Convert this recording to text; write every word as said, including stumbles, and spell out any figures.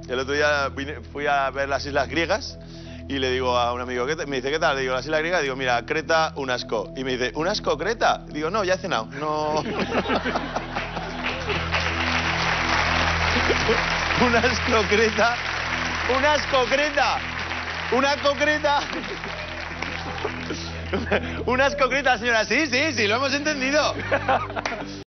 el otro día vine- fui a ver las islas griegas y le digo a un amigo, ¿qué te-? Me dice, ¿qué tal? Le digo, las islas griegas, digo, mira, Creta, un asco. Y me dice, ¿un asco, Creta? Digo, no, ya he cenado, no... Un asco, Creta, un asco, Creta, una concreta... Unas concretas, señora. Sí, sí, sí, lo hemos entendido.